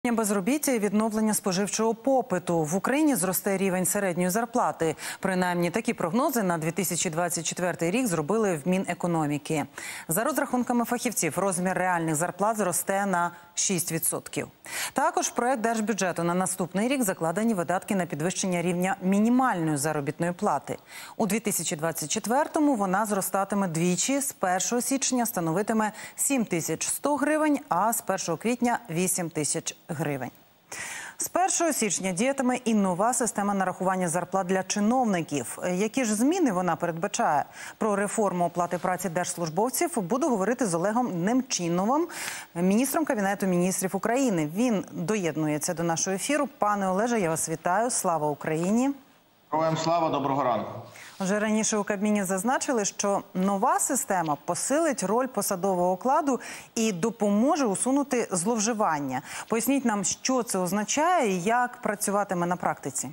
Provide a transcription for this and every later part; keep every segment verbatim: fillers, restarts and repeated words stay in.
Безробіття і відновлення споживчого попиту. В Україні зросте рівень середньої зарплати. Принаймні, такі прогнози на дві тисячі двадцять четвертий рік зробили в Мінекономіки. За розрахунками фахівців, розмір реальних зарплат зросте на шість відсотків. Також в проект держбюджету на наступний рік закладені видатки на підвищення рівня мінімальної заробітної плати. У дві тисячі двадцять четвертому вона зростатиме двічі, з першого січня становитиме сім тисяч сто гривень, а з першого квітня – вісім тисяч гривень. З першого січня діятиме і нова система нарахування зарплат для чиновників. Які ж зміни вона передбачає? Про реформу оплати праці держслужбовців буду говорити з Олегом Немчіновим, міністром Кабінету міністрів України. Він доєднується до нашого ефіру. Пане Олеже, я вас вітаю. Слава Україні! Героям слава, доброго ранку. Вже раніше у Кабміні зазначили, що нова система посилить роль посадового окладу і допоможе усунути зловживання. Поясніть нам, що це означає і як працюватиме на практиці.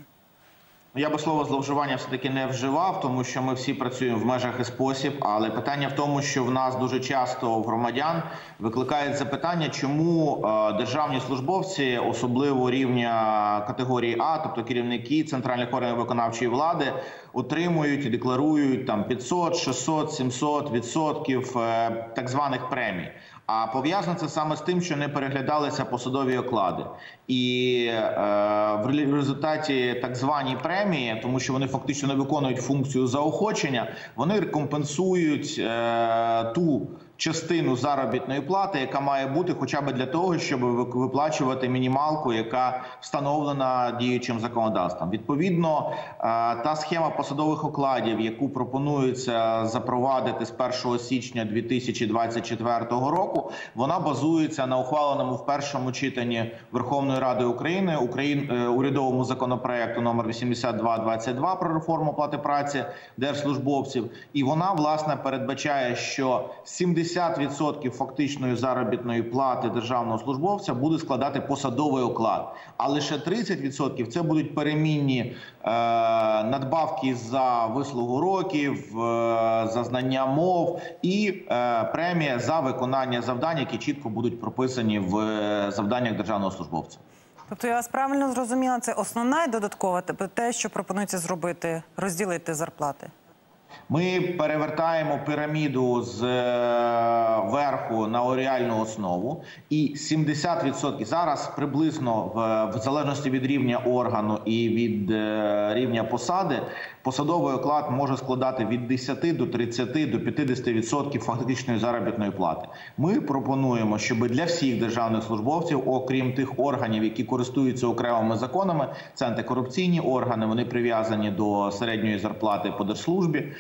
Я би слово «зловживання» все-таки не вживав, тому що ми всі працюємо в межах і спосіб. Але питання в тому, що в нас дуже часто в громадян викликають запитання, чому державні службовці, особливо рівня категорії А, тобто керівники центральних органів виконавчої влади, отримують і декларують там п'ятсот, шістсот, сімсот відсотків так званих премій. А пов'язано це саме з тим, що не переглядалися посадові оклади. І е, в результаті так звані премії, тому що вони фактично не виконують функцію заохочення, вони компенсують е, ту частину заробітної плати, яка має бути хоча б для того, щоб виплачувати мінімалку, яка встановлена діючим законодавством. Відповідно, та схема посадових окладів, яку пропонується запровадити з першого січня дві тисячі двадцять четвертого року, вона базується на ухваленому в першому читанні Верховної Ради України урядовому законопроекту номер вісімдесят два двадцять два про реформу оплати праці держслужбовців. І вона, власне, передбачає, що сімдесят відсотків фактичної заробітної плати державного службовця буде складати посадовий оклад. А лише тридцять відсотків – це будуть перемінні е, надбавки за вислугу років, е, за знання мов і е, премія за виконання завдань, які чітко будуть прописані в е, завданнях державного службовця. Тобто я вас правильно зрозуміла, це основна і додаткова те, що пропонується зробити, розділити зарплати? Ми перевертаємо піраміду з верху на реальну основу, і сімдесят відсотків зараз приблизно, в залежності від рівня органу і від рівня посади, посадовий оклад може складати від десяти до тридцяти до п'ятдесяти відсотків фактичної заробітної плати. Ми пропонуємо, щоб для всіх державних службовців, окрім тих органів, які користуються окремими законами, це антикорупційні органи, вони прив'язані до середньої зарплати по держслужбі,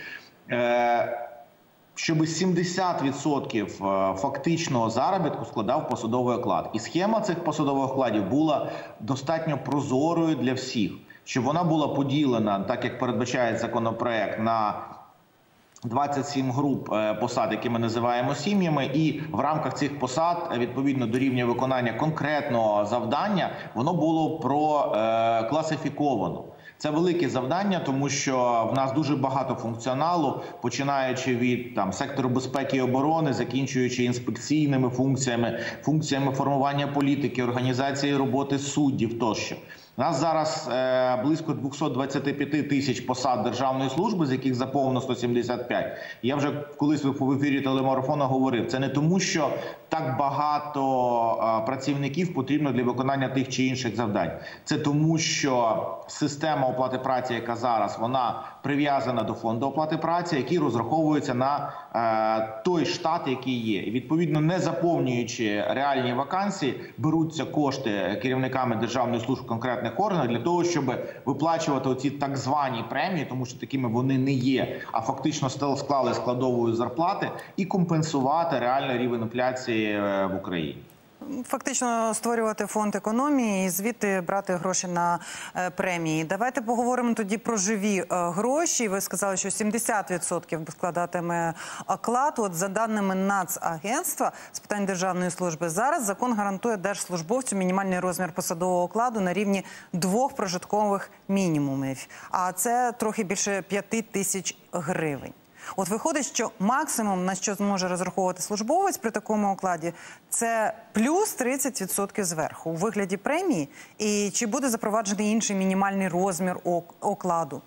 щоб сімдесят відсотків фактичного заробітку складав посадовий оклад. І схема цих посадових окладів була достатньо прозорою для всіх, щоб вона була поділена, так як передбачає законопроект, на двадцять сім груп посад, які ми називаємо сім'ями, і в рамках цих посад, відповідно до рівня виконання конкретного завдання, воно було прокласифіковано. Це велике завдання, тому що в нас дуже багато функціоналу, починаючи від там сектору безпеки і оборони, закінчуючи інспекційними функціями, функціями формування політики, організації роботи суддів тощо. У нас зараз е, близько двохсот двадцяти п'яти тисяч посад державної служби, з яких заповнено сто сімдесят п'ять. Я вже колись в ефірі телемарафону говорив, це не тому, що так багато е, працівників потрібно для виконання тих чи інших завдань. Це тому, що система оплати праці, яка зараз, вона прив'язана до фонду оплати праці, який розраховується на е, той штат, який є. І, відповідно, не заповнюючи реальні вакансії, беруться кошти керівниками державної служби конкретних органів для того, щоб виплачувати оці так звані премії, тому що такими вони не є, а фактично склали складової зарплати, і компенсувати реальний рівень інфляції в Україні. Фактично створювати фонд економії і звідти брати гроші на е, премії. Давайте поговоримо тоді про живі е, гроші. Ви сказали, що сімдесят відсотків складатиме оклад. От за даними Нацагентства з питань державної служби, зараз закон гарантує держслужбовцю мінімальний розмір посадового окладу на рівні двох прожиткових мінімумів. А це трохи більше п'яти тисяч гривень. От виходить, що максимум, на що зможе розраховувати службовець при такому окладі, це плюс тридцять відсотків зверху у вигляді премії. І чи буде запроваджений інший мінімальний розмір окладу?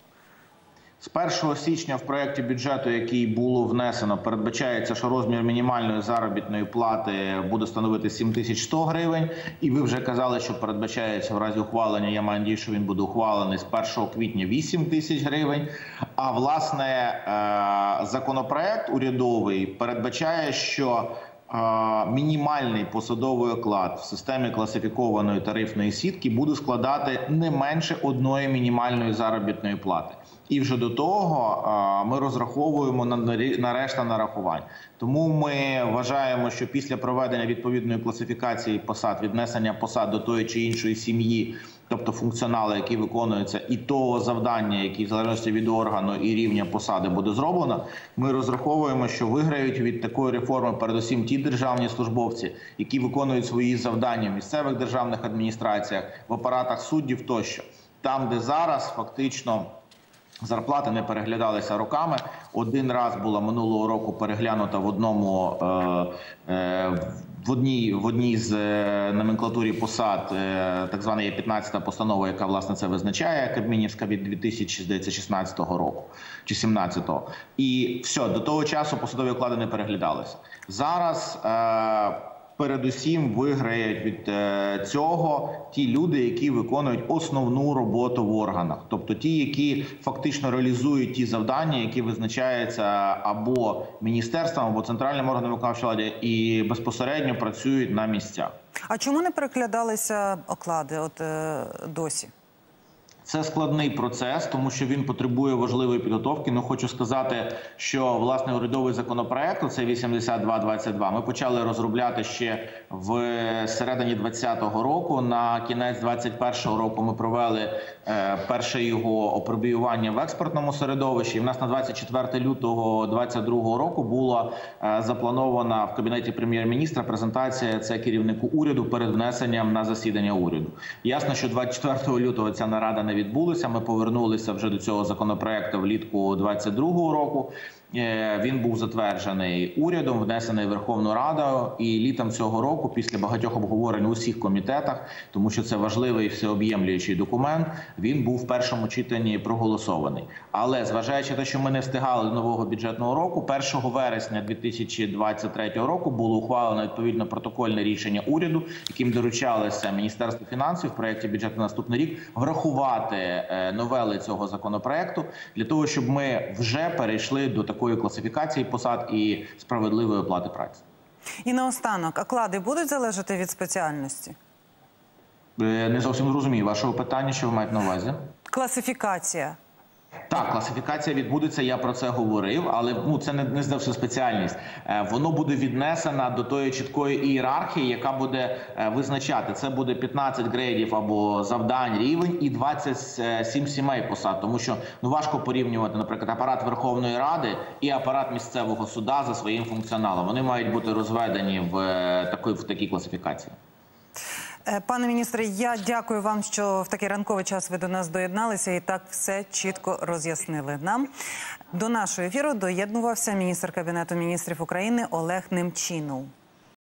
З першого січня в проєкті бюджету, який було внесено, передбачається, що розмір мінімальної заробітної плати буде становити сім тисяч сто гривень. І ви вже казали, що передбачається в разі ухвалення, я маю надію, що він буде ухвалений з першого квітня, вісім тисяч гривень. А власне законопроект урядовий передбачає, що мінімальний посадовий оклад в системі класифікованої тарифної сітки буде складати не менше одної мінімальної заробітної плати. І вже до того ми розраховуємо на решта нарахувань. Тому ми вважаємо, що після проведення відповідної класифікації посад, віднесення посад до тої чи іншої сім'ї, тобто функціонали, які виконуються, і того завдання, які в залежності від органу і рівня посади буде зроблено, ми розраховуємо, що виграють від такої реформи передусім ті державні службовці, які виконують свої завдання в місцевих державних адміністраціях, в апаратах суддів тощо. Там, де зараз фактично зарплати не переглядалися роками. Один раз була минулого року переглянута в одному е, е, в одній в одній з е, номенклатурі посад, е, так звана є п'ятнадцята постанова, яка власне це визначає, Кабмінівська від дві тисячі шістнадцятого року чи сімнадцятого. І все, до того часу посадові оклади не переглядалися. Зараз е, передусім виграють від цього ті люди, які виконують основну роботу в органах. Тобто ті, які фактично реалізують ті завдання, які визначаються або міністерством, або центральним органом виконавчої влади і безпосередньо працюють на місцях. А чому не переглядалися оклади от е, досі? Це складний процес, тому що він потребує важливої підготовки. Ну, хочу сказати, що, власне, урядовий законопроект, це вісімдесят два двадцять два, ми почали розробляти ще в середині двадцятого року. На кінець двадцять першого року ми провели е, перше його опробіювання в експертному середовищі. І в нас на двадцять четверте лютого двадцять другого року була е, запланована в Кабінеті прем'єр-міністра презентація це керівнику уряду перед внесенням на засідання уряду. Ясно, що двадцять четвертого лютого ця нарада не відбулися. Ми повернулися вже до цього законопроекту влітку двадцять другого року. Він був затверджений урядом, внесений Верховною Радою, і літом цього року, після багатьох обговорень у всіх комітетах, тому що це важливий всеоб'ємлюючий документ, він був в першому читанні проголосований. Але, зважаючи на те, що ми не встигали до нового бюджетного року, першого вересня дві тисячі двадцять третього року було ухвалено відповідно протокольне рішення уряду, яким доручалося Міністерству фінансів в проєкті бюджету на наступний рік врахувати новели цього законопроекту для того, щоб ми вже перейшли до такого класифікації посад і справедливої оплати праці. І наостанок, оклади будуть залежати від спеціальності? Не зовсім розумію вашого питання, що ви маєте на увазі. Класифікація. Так, класифікація відбудеться, я про це говорив, але ну, це не, не зовсім спеціальність. Е, воно буде віднесено до тої чіткої ієрархії, яка буде е, визначати. Це буде п'ятнадцять грейдів або завдань, рівень і двадцять сім сімей посад. Тому що ну, важко порівнювати, наприклад, апарат Верховної Ради і апарат місцевого суда за своїм функціоналом. Вони мають бути розведені в, е, такій, в такій класифікації. Пане міністре, я дякую вам, що в такий ранковий час ви до нас доєдналися і так все чітко роз'яснили нам. До нашого ефіру доєднувався міністр Кабінету міністрів України Олег Немчінов.